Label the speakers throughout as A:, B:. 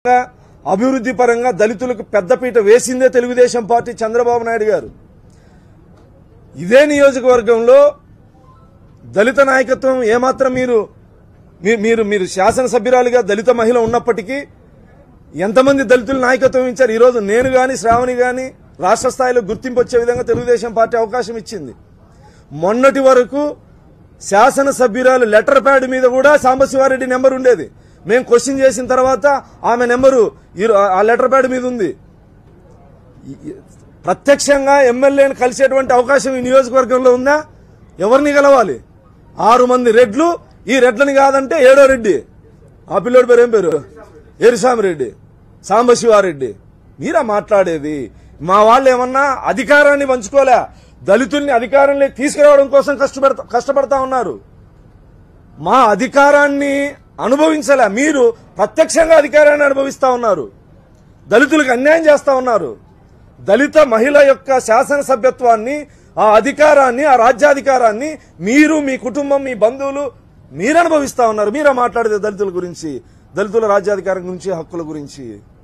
A: అభివృద్ధి పరంగా దళితులకు పెద్దపీట వేసిందే తెలుగుదేశం పార్టీ, చంద్రబాబు నాయుడు గారు. ఇదే నియోజకవర్గంలో దళిత నాయకత్వం ఏమాత్రం మీరు శాసనసభ్యురాలుగా దళిత మహిళ ఉన్నప్పటికీ ఎంతమంది దళితులు నాయకత్వం ఇచ్చారు? ఈరోజు నేను గాని శ్రావణి గాని రాష్ట్ర స్థాయిలో గుర్తింపు వచ్చే విధంగా తెలుగుదేశం పార్టీ అవకాశం ఇచ్చింది. మొన్నటి వరకు శాసనసభ్యురాలు లెటర్ ప్యాడ్ మీద కూడా సాంబశివారెడ్డి నెంబర్ ఉండేది. మేము క్వశ్చన్ చేసిన తర్వాత ఆమె నెంబరు ఆ లెటర్ ప్యాడ్ మీద ఉంది. ప్రత్యక్షంగా ఎమ్మెల్యేని కలిసేటువంటి అవకాశం ఈ నియోజకవర్గంలో ఉందా? ఎవరిని కలవాలి? 6 మంది రెడ్లు, ఈ రెడ్లని కాదంటే 7వ రెడ్డి, ఆ పిల్లోడి పేరు ఏం పేరు? ఎరిసామిరెడ్డి, సాంబశివారెడ్డి. మీరా మాట్లాడేది? మా వాళ్ళు ఏమన్నా అధికారాన్ని పంచుకోలే, దళితుల్ని అధికారంలో తీసుకురావడం కోసం కష్టపడతా ఉన్నారు. మా అధికారాన్ని అనుభవించలే, మీరు ప్రత్యక్షంగా అధికారాన్ని అనుభవిస్తా ఉన్నారు. దళితులకు అన్యాయం చేస్తా ఉన్నారు. దళిత మహిళ యొక్క శాసనసభ్యత్వాన్ని, ఆ అధికారాన్ని, ఆ రాజ్యాధికారాన్ని మీరు, మీ కుటుంబం, మీ బంధువులు మీరు అనుభవిస్తా ఉన్నారు. మీరా మాట్లాడేది దళితుల గురించి, దళితుల రాజ్యాధికారం గురించి, హక్కుల గురించి.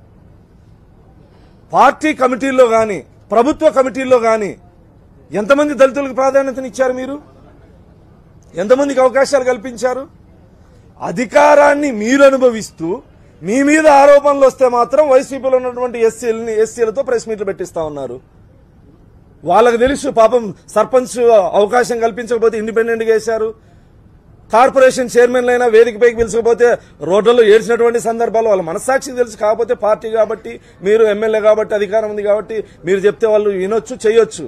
A: పార్టీ కమిటీల్లో గాని, ప్రభుత్వ కమిటీల్లో గాని ఎంతమంది దళితులకు ప్రాధాన్యతనిచ్చారు? మీరు ఎంతమందికి అవకాశాలు కల్పించారు? అధికారాన్ని మీరు అనుభవిస్తూ మీ మీద ఆరోపణలు వస్తే మాత్రం వైసీపీలో ఉన్నటువంటి ఎస్సీలతో ప్రెస్ మీట్లు పెట్టిస్తా ఉన్నారు. వాళ్ళకి తెలుసు పాపం, సర్పంచ్ అవకాశం కల్పించకపోతే ఇండిపెండెంట్గా వేశారు. కార్పొరేషన్ చైర్మన్లైనా వేదికపైకి పిలిచకపోతే రోడ్లలో ఏడ్చినటువంటి సందర్భాలు వాళ్ళ మనస్సాక్షికి తెలుసు. కాకపోతే పార్టీ కాబట్టి, మీరు ఎమ్మెల్యే కాబట్టి, అధికారం ఉంది కాబట్టి మీరు చెప్తే వాళ్ళు వినొచ్చు, చేయొచ్చు.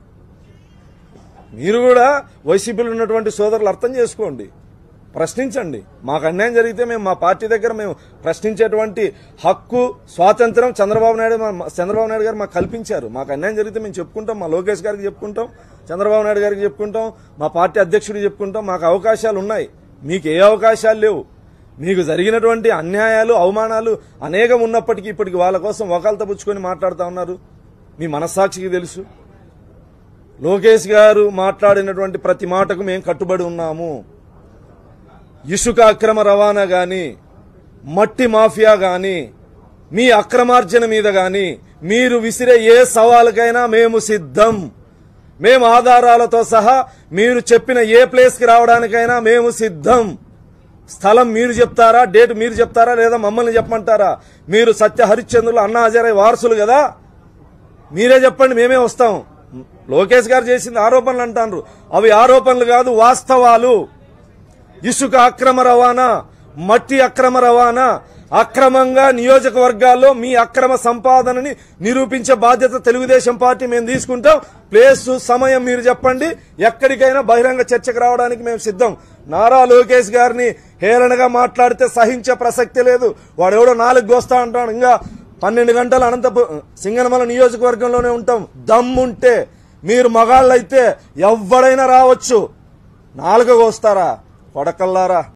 A: మీరు కూడా వైసీపీలో ఉన్నటువంటి సోదరులు అర్థం చేసుకోండి, ప్రశ్నించండి. మాకు అన్యాయం జరిగితే మేము మా పార్టీ దగ్గర మేము ప్రశ్నించేటువంటి హక్కు, స్వాతంత్రం చంద్రబాబు నాయుడు గారు మాకు కల్పించారు. మాకు అన్యాయం జరిగితే మేము చెప్పుకుంటాం, మా లోకేష్ గారికి చెప్పుకుంటాం, చంద్రబాబు నాయుడు గారికి చెప్పుకుంటాం, మా పార్టీ అధ్యక్షుడికి చెప్పుకుంటాం. మాకు అవకాశాలు ఉన్నాయి, మీకు ఏ అవకాశాలు లేవు. మీకు జరిగినటువంటి అన్యాయాలు, అవమానాలు అనేకం ఉన్నప్పటికీ ఇప్పటికి వాళ్ళ కోసం వకాలత పుచ్చుకొని మాట్లాడుతూ ఉన్నారు. మీ మనస్సాక్షికి తెలుసు. లోకేష్ గారు మాట్లాడినటువంటి ప్రతి మాటకు మేము కట్టుబడి ఉన్నాము. ఇసుక అక్రమ రవాణా గాని, మట్టి మాఫియా గాని, మీ అక్రమార్జన మీద గాని మీరు విసిరే ఏ సవాలుకైనా మేము సిద్ధం. మేము ఆధారాలతో సహా మీరు చెప్పిన ఏ ప్లేస్ కి రావడానికైనా మేము సిద్ధం. స్థలం మీరు చెప్తారా, డేట్ మీరు చెప్తారా, లేదా మమ్మల్ని చెప్పమంటారా? మీరు సత్య హరిశ్చంద్రులు, అన్నా హజారే వారసులు కదా, మీరే చెప్పండి, మేమే వస్తాం. లోకేష్ గారు చేసింది ఆరోపణలు అంటారు, అవి ఆరోపణలు కాదు, వాస్తవాలు. ఇసుక అక్రమ రవాణా, మట్టి అక్రమ రవాణా, అక్రమంగా నియోజకవర్గాల్లో మీ అక్రమ సంపాదనని నిరూపించే బాధ్యత తెలుగుదేశం పార్టీ మేము తీసుకుంటాం. ప్లేసు, సమయం మీరు చెప్పండి, ఎక్కడికైనా బహిరంగ చర్చకు రావడానికి మేము సిద్ధం. నారా లోకేష్ గారిని హేళనగా మాట్లాడితే సహించే ప్రసక్తి లేదు. వాడెవడో 4 వస్తా అంటాడు, ఇంకా 12 గంటలు సింగనమల నియోజకవర్గంలోనే ఉంటాం. దమ్ముంటే మీరు మగాళ్ళైతే ఎవడైనా రావచ్చు. 4 వస్తారా కొడకల్లారా?